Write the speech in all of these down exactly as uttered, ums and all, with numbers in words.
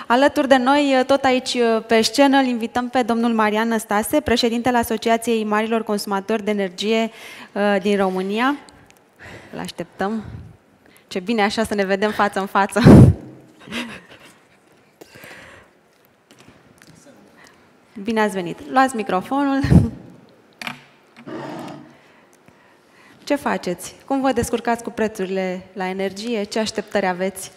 Alături de noi, tot aici pe scenă, îl invităm pe domnul Marian Năstase, președintele Asociației Marilor Consumatori de Energie din România. Îl așteptăm. Ce bine așa să ne vedem față în față. Bine ați venit. Luați microfonul. Ce faceți? Cum vă descurcați cu prețurile la energie? Ce așteptări aveți?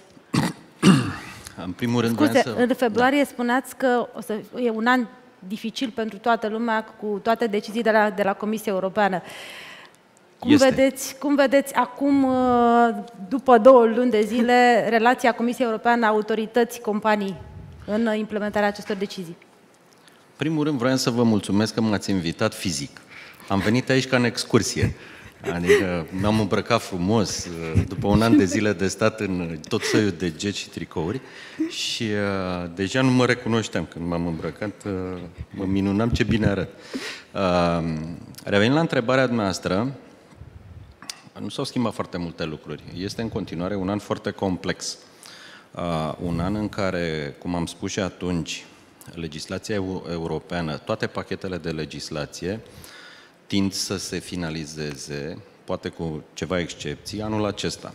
În primul rând, Scuze, să... în februarie da. spuneați că o să e un an dificil pentru toată lumea cu toate deciziile de la, de la Comisia Europeană. Cum vedeți, cum vedeți acum, după două luni de zile, relația Comisiei Europeană, autorități, companii în implementarea acestor decizii? În primul rând, vreau să vă mulțumesc că m-ați invitat fizic. Am venit aici ca în excursie. Adică m-am îmbrăcat frumos, după un an de zile de stat în tot soiul de geci și tricouri și uh, deja nu mă recunoșteam când m-am îmbrăcat, uh, mă minunam ce bine arăt. Uh, revenind la întrebarea noastră, nu s-au schimbat foarte multe lucruri. Este în continuare un an foarte complex. Uh, un an în care, cum am spus și atunci, legislația europeană, toate pachetele de legislație, tind să se finalizeze, poate cu ceva excepții, anul acesta.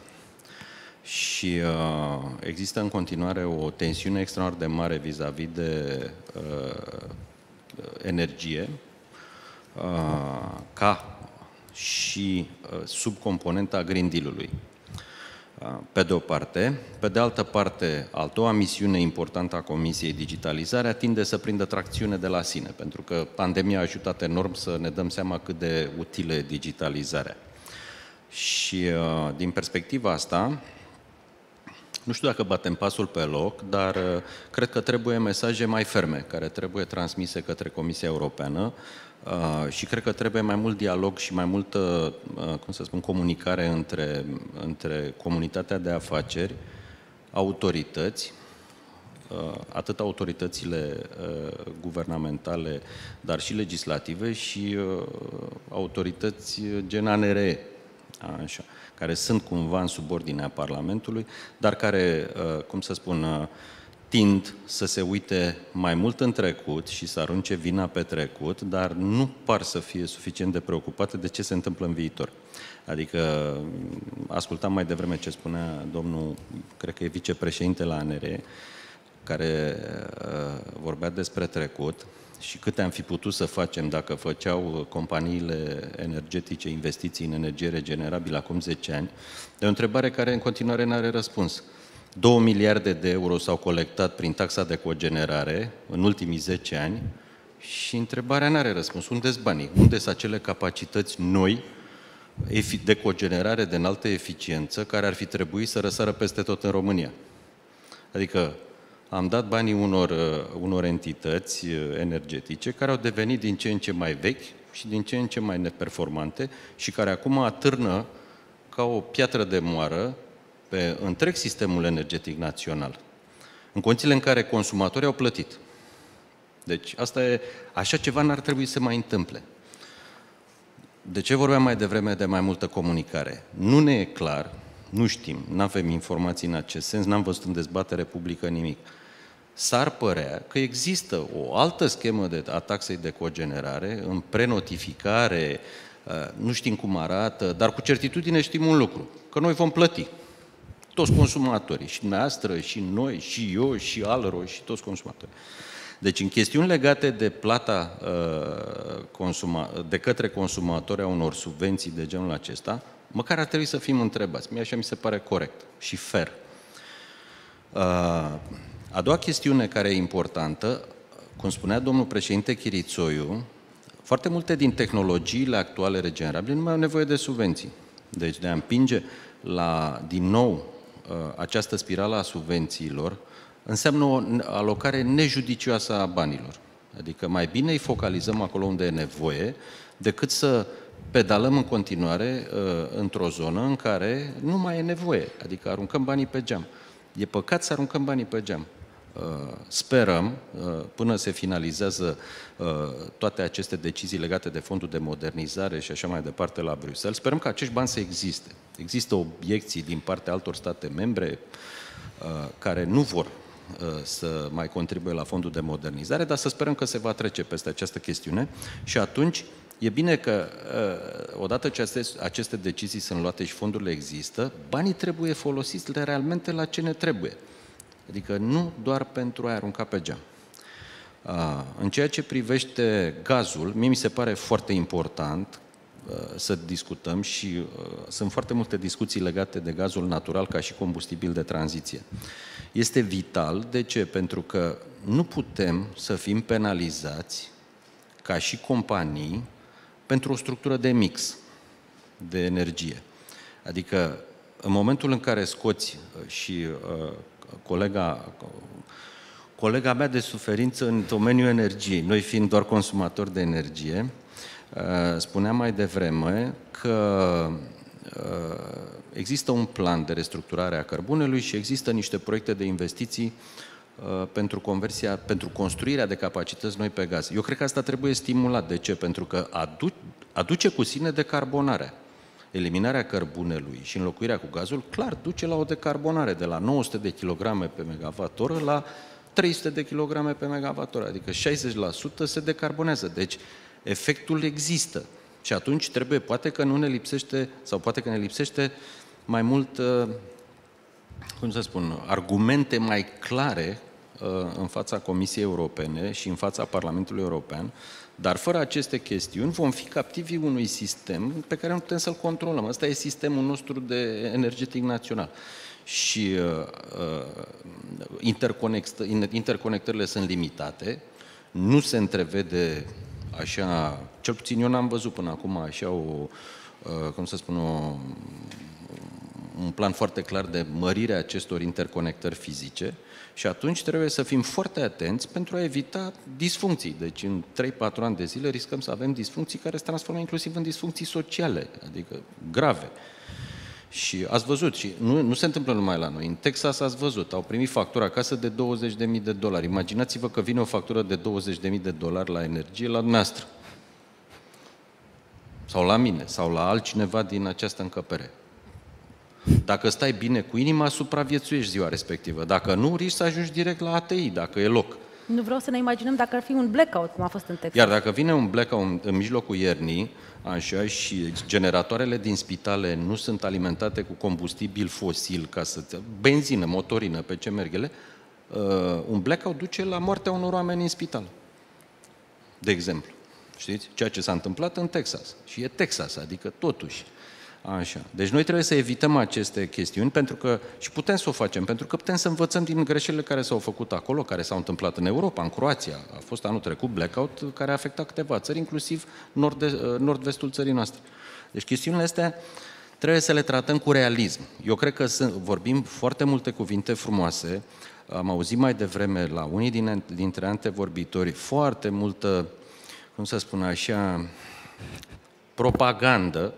Și uh, există în continuare o tensiune extraordinar de mare vis-a-vis de uh, energie, uh, ca și uh, subcomponenta Green Deal-ului. Pe de o parte. Pe de altă parte, a doua misiune importantă a Comisiei, digitalizarea, tinde să prindă tracțiune de la sine, pentru că pandemia a ajutat enorm să ne dăm seama cât de utilă e digitalizarea. Și din perspectiva asta, nu știu dacă batem pasul pe loc, dar cred că trebuie mesaje mai ferme, care trebuie transmise către Comisia Europeană, Uh, și cred că trebuie mai mult dialog și mai multă, uh, cum să spun, comunicare între, între comunitatea de afaceri, autorități, uh, atât autoritățile uh, guvernamentale, dar și legislative și uh, autorități gen A N R E, așa, care sunt cumva în subordinea Parlamentului, dar care, uh, cum să spun, uh, tind să se uite mai mult în trecut și să arunce vina pe trecut, dar nu par să fie suficient de preocupate de ce se întâmplă în viitor. Adică, ascultam mai devreme ce spunea domnul, cred că e vicepreședinte la A N R E, care uh, vorbea despre trecut și câte am fi putut să facem dacă făceau companiile energetice investiții în energie regenerabilă acum zece ani. De o întrebare care în continuare nu are răspuns. două miliarde de euro s-au colectat prin taxa de cogenerare în ultimii zece ani și întrebarea nu are răspuns. Unde-s banii? Unde-s acele capacități noi de cogenerare de înaltă eficiență care ar fi trebuit să răsară peste tot în România? Adică am dat banii unor, unor entități energetice care au devenit din ce în ce mai vechi și din ce în ce mai neperformante și care acum atârnă ca o piatră de moară pe întreg sistemul energetic național, în condițiile în care consumatorii au plătit. Deci, asta e, așa ceva n-ar trebui să mai întâmple. De ce vorbeam mai devreme de mai multă comunicare? Nu ne e clar, nu știm, nu avem informații în acest sens, n-am văzut în dezbatere publică nimic. S-ar părea că există o altă schemă de, a taxei de cogenerare, în prenotificare, nu știm cum arată, dar cu certitudine știm un lucru, că noi vom plăti. Toți consumatorii, și noastră, și noi, și eu, și Alro, și toți consumatorii. Deci, în chestiuni legate de plata uh, consuma, de către consumatori a unor subvenții de genul acesta, măcar ar trebui să fim întrebați. Mie așa mi se pare corect și fair. Uh, a doua chestiune care e importantă, cum spunea domnul președinte Chirițoiu, foarte multe din tehnologiile actuale regenerabile nu mai au nevoie de subvenții. Deci, de a împinge la, din nou, această spirală a subvențiilor înseamnă o alocare nejudicioasă a banilor. Adică mai bine îi focalizăm acolo unde e nevoie, decât să pedalăm în continuare într-o zonă în care nu mai e nevoie. Adică aruncăm banii pe geam. E păcat să aruncăm banii pe geam. Sperăm, până se finalizează toate aceste decizii legate de fondul de modernizare și așa mai departe la Bruxelles, sperăm că acești bani să existe. Există obiecții din partea altor state membre care nu vor să mai contribuie la fondul de modernizare, dar să sperăm că se va trece peste această chestiune și atunci e bine că, odată ce aceste decizii sunt luate și fondurile există, banii trebuie folosiți realmente la ce ne trebuie. Adică nu doar pentru a arunca pe geam. În ceea ce privește gazul, mie mi se pare foarte important să discutăm și sunt foarte multe discuții legate de gazul natural ca și combustibil de tranziție. Este vital. De ce? Pentru că nu putem să fim penalizați ca și companii pentru o structură de mix de energie. Adică în momentul în care scoți și uh, colega, colega mea de suferință în domeniul energiei, noi fiind doar consumatori de energie, uh, spunea mai devreme că uh, există un plan de restructurare a cărbunelui și există niște proiecte de investiții pentru conversia, pentru construirea de capacități noi pe gaz. Eu cred că asta trebuie stimulat. De ce? Pentru că adu aduce cu sine decarbonarea. Eliminarea cărbunelui și înlocuirea cu gazul, clar, duce la o decarbonare de la nouă sute de kilograme pe megawatt-oră la trei sute de kilograme pe megawatt-oră, adică șaizeci la sută se decarbonează. Deci, efectul există. Și atunci trebuie, poate că nu ne lipsește, sau poate că ne lipsește mai mult, cum să spun, argumente mai clare în fața Comisiei Europene și în fața Parlamentului European, dar fără aceste chestiuni vom fi captivi unui sistem pe care nu putem să-l controlăm. Ăsta e sistemul nostru de energetic național. Și uh, interconectările sunt limitate, nu se întrevede așa, cel puțin eu n-am văzut până acum așa o, uh, cum să spun, o, un plan foarte clar de mărire a acestor interconectări fizice și atunci trebuie să fim foarte atenți pentru a evita disfuncții. Deci în trei patru ani de zile riscăm să avem disfuncții care se transformă inclusiv în disfuncții sociale, adică grave. Și ați văzut, și nu, nu se întâmplă numai la noi, în Texas ați văzut, au primit factură acasă de douăzeci de mii de dolari. Imaginați-vă că vine o factură de douăzeci de mii de dolari la energie la dumneavoastră. Sau la mine, sau la altcineva din această încăpere. Dacă stai bine cu inima, supraviețuiești ziua respectivă. Dacă nu, riști să ajungi direct la A T I, dacă e loc. Nu vreau să ne imaginăm dacă ar fi un blackout, cum a fost în Texas. Iar dacă vine un blackout în mijlocul iernii, așa, și generatoarele din spitale nu sunt alimentate cu combustibil fosil, ca să benzină, motorină, pe ce merg ele, uh, un blackout duce la moartea unor oameni în spital. De exemplu. Știți? Ceea ce s-a întâmplat în Texas. Și e Texas, adică totuși. Așa. Deci noi trebuie să evităm aceste chestiuni pentru că, și putem să o facem, pentru că putem să învățăm din greșelile care s-au făcut acolo, care s-au întâmplat în Europa, în Croația. A fost anul trecut blackout care a afectat câteva țări, inclusiv nord-vestul țării noastre. Deci chestiunile astea trebuie să le tratăm cu realism. Eu cred că sunt, vorbim foarte multe cuvinte frumoase. Am auzit mai devreme la unii din, dintre antevorbitori foarte multă, cum să spun așa, propagandă.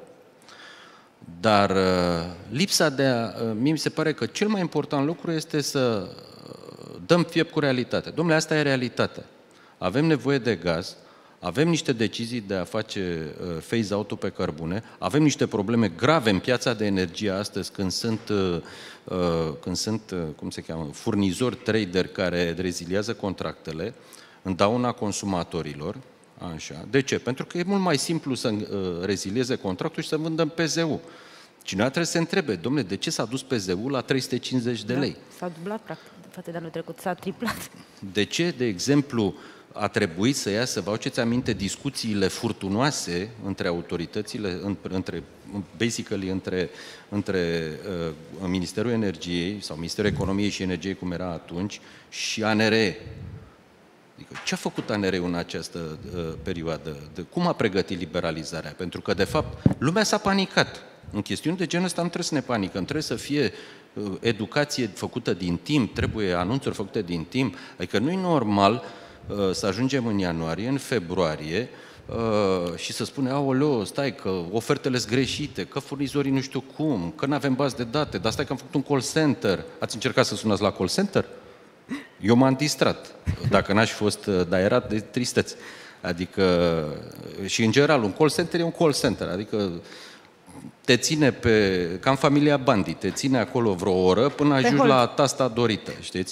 Dar lipsa de a... Mie mi se pare că cel mai important lucru este să dăm piept cu realitatea. Dom'le, asta e realitatea. Avem nevoie de gaz, avem niște decizii de a face phase-out-ul pe cărbune, avem niște probleme grave în piața de energie astăzi când sunt, când sunt cum se cheamă, furnizori, trader care reziliază contractele în dauna consumatorilor. Așa. De ce? Pentru că e mult mai simplu să uh, rezilieze contractul și să vândă în P Z U. Cineva trebuie să se întrebe, domnule, de ce s-a dus P Z U la trei sute cincizeci de lei? Da, s-a dublat, practic, față de anul trecut, s-a triplat. De ce, de exemplu, a trebuit să iasă, vă aduceți aminte, discuțiile furtunoase între autoritățile, între, basically, între, între uh, Ministerul Energiei sau Ministerul Economiei și Energiei, cum era atunci, și A N R E. Adică, ce a făcut A N R E-ul în această uh, perioadă? De, cum a pregătit liberalizarea? Pentru că, de fapt, lumea s-a panicat. În chestiuni de genul ăsta nu trebuie să ne panicăm, trebuie să fie uh, educație făcută din timp, trebuie anunțuri făcute din timp. Adică nu e normal uh, să ajungem în ianuarie, în februarie, uh, și să spune, aoleo, stai că ofertele sunt greșite, că furnizorii nu știu cum, că nu avem bază de date, dar stai că am făcut un call center. Ați încercat să sunați la call center? Eu m-am distrat, dacă n-aș fi fost, dar era de tristețe. Adică, și în general, un call center e un call center, adică te ține pe, ca în familia Bandi, te ține acolo vreo oră până ajungi la tasta dorită, știți?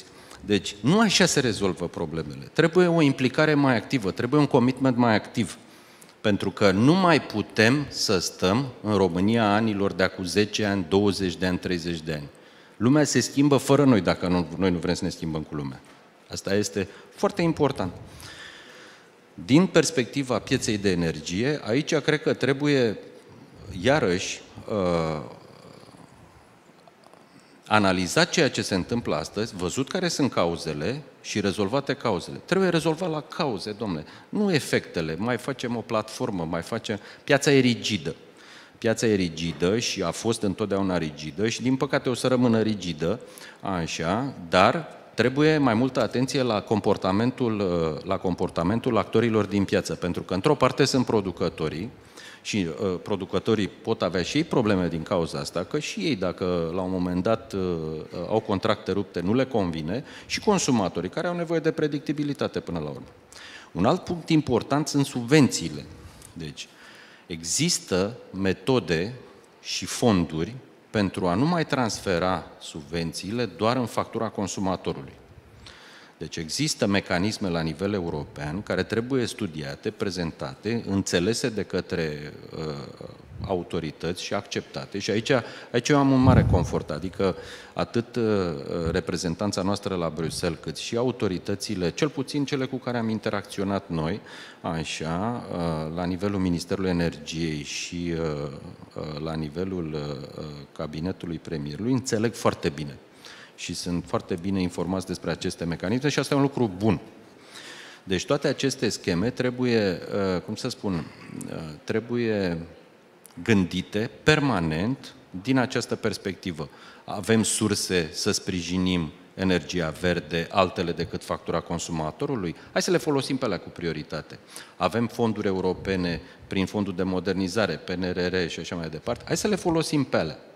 Deci, nu așa se rezolvă problemele. Trebuie o implicare mai activă, trebuie un commitment mai activ. Pentru că nu mai putem să stăm în România anilor de acum zece ani, douăzeci de ani, treizeci de ani. Lumea se schimbă fără noi, dacă nu, noi nu vrem să ne schimbăm cu lumea. Asta este foarte important. Din perspectiva pieței de energie, aici cred că trebuie, iarăși, uh, analizat ceea ce se întâmplă astăzi, văzut care sunt cauzele și rezolvate cauzele. Trebuie rezolvat la cauze, domnule, nu efectele. Mai facem o platformă, mai facem... Piața e rigidă. Piața e rigidă și a fost întotdeauna rigidă și, din păcate, o să rămână rigidă, așa, dar trebuie mai multă atenție la comportamentul, la comportamentul actorilor din piață, pentru că, într-o parte, sunt producătorii, și uh, producătorii pot avea și ei probleme din cauza asta, că și ei, dacă la un moment dat uh, au contracte rupte, nu le convine, și consumatorii, care au nevoie de predictibilitate până la urmă. Un alt punct important sunt subvențiile. Deci, există metode și fonduri pentru a nu mai transfera subvențiile doar în factura consumatorului. Deci există mecanisme la nivel european care trebuie studiate, prezentate, înțelese de către uh, autorități și acceptate. Și aici, aici eu am un mare confort, adică atât uh, reprezentanța noastră la Bruxelles, cât și autoritățile, cel puțin cele cu care am interacționat noi, așa, uh, la nivelul Ministerului Energiei și uh, uh, la nivelul uh, cabinetului premierului, înțeleg foarte bine și sunt foarte bine informați despre aceste mecanisme și asta e un lucru bun. Deci toate aceste scheme trebuie, cum să spun, trebuie gândite permanent din această perspectivă. Avem surse să sprijinim energia verde, altele decât factura consumatorului? Hai să le folosim pe alea cu prioritate. Avem fonduri europene prin fondul de modernizare, P N R R și așa mai departe. Hai să le folosim pe alea.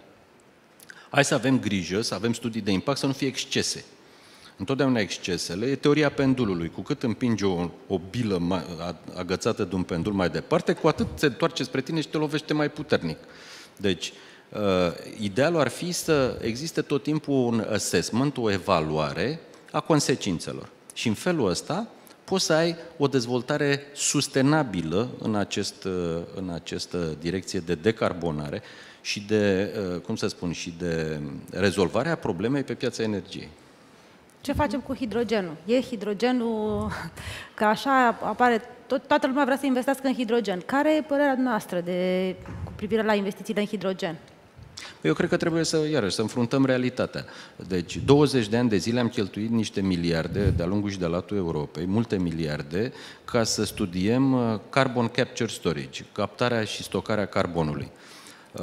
Hai să avem grijă, să avem studii de impact, să nu fie excese. Întotdeauna excesele e teoria pendulului. Cu cât împingi o, o bilă mai, agățată de un pendul mai departe, cu atât se întoarce spre tine și te lovește mai puternic. Deci, uh, idealul ar fi să existe tot timpul un assessment, o evaluare a consecințelor. Și în felul ăsta poți să ai o dezvoltare sustenabilă în, acest, în această direcție de decarbonare și de, cum să spun, și de rezolvarea problemei pe piața energiei. Ce facem cu hidrogenul? E hidrogenul, că așa apare, tot, toată lumea vrea să investească în hidrogen. Care e părerea noastră de, cu privire la investițiile în hidrogen? Eu cred că trebuie să, iarăși, să înfruntăm realitatea. Deci, douăzeci de ani de zile am cheltuit niște miliarde de-a lungul și de-a latul Europei, multe miliarde, ca să studiem carbon capture storage, captarea și stocarea carbonului. Uh,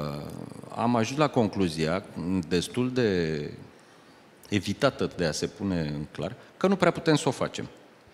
am ajuns la concluzia, destul de evitată de a se pune în clar, că nu prea putem să o facem.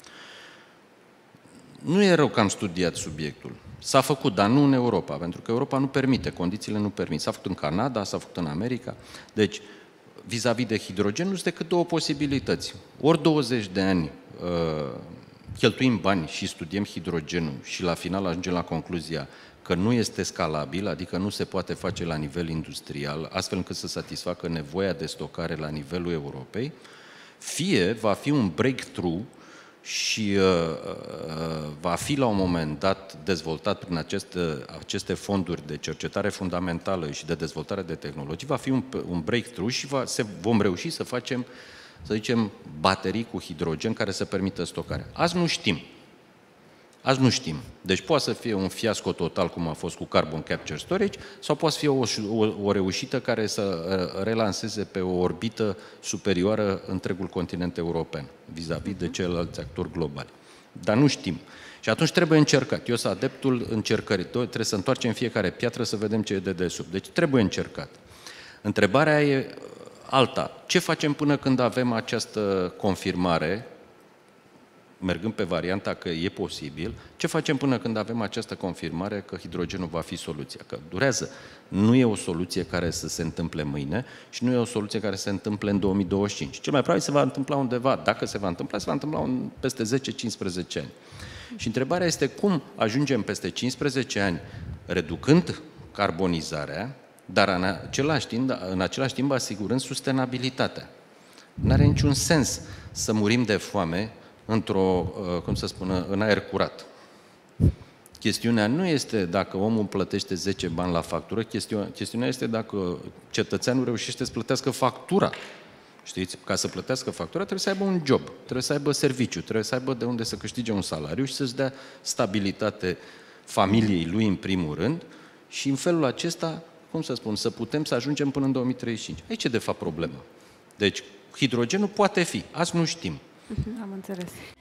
Nu e rău că am studiat subiectul. S-a făcut, dar nu în Europa, pentru că Europa nu permite, condițiile nu permit. S-a făcut în Canada, s-a făcut în America. Deci, vis-a-vis de hidrogen, nu sunt decât două posibilități. Ori douăzeci de ani uh, cheltuim bani și studiem hidrogenul și la final ajungem la concluzia că nu este scalabil, adică nu se poate face la nivel industrial, astfel încât să satisfacă nevoia de stocare la nivelul Europei, fie va fi un breakthrough și uh, uh, va fi la un moment dat dezvoltat prin aceste, aceste fonduri de cercetare fundamentală și de dezvoltare de tehnologii, va fi un, un breakthrough și va, se, vom reuși să facem, să zicem, baterii cu hidrogen care să permită stocarea. Azi nu știm. Azi nu știm. Deci poate să fie un fiasco total, cum a fost cu Carbon Capture Storage, sau poate să fie o, o, o reușită care să relanseze pe o orbită superioară întregul continent european, vis-a-vis de ceilalți actori globali. Dar nu știm. Și atunci trebuie încercat. Eu sunt adeptul încercării. Trebuie să întoarcem fiecare piatră să vedem ce e de desubt. Deci trebuie încercat. Întrebarea e alta. Ce facem până când avem această confirmare, mergând pe varianta că e posibil, ce facem până când avem această confirmare că hidrogenul va fi soluția? Că durează. Nu e o soluție care să se întâmple mâine și nu e o soluție care să se întâmple în două mii douăzeci și cinci. Cel mai probabil se va întâmpla undeva. Dacă se va întâmpla, se va întâmpla în peste zece cincisprezece ani. Și întrebarea este cum ajungem peste cincisprezece ani reducând carbonizarea, dar în același timp, în același timp asigurând sustenabilitatea. N-are niciun sens să murim de foame într-o, cum să spună, în aer curat. Chestiunea nu este dacă omul plătește zece bani la factură, chestiunea, chestiunea este dacă cetățeanul reușește să plătească factura. Știți? Ca să plătească factura trebuie să aibă un job, trebuie să aibă serviciu, trebuie să aibă de unde să câștige un salariu și să-și dea stabilitate familiei lui în primul rând și în felul acesta, cum să spun, să putem să ajungem până în două mii treizeci și cinci. Aici e de fapt problema. Deci, hidrogenul poate fi, azi nu știm. Am înțeles.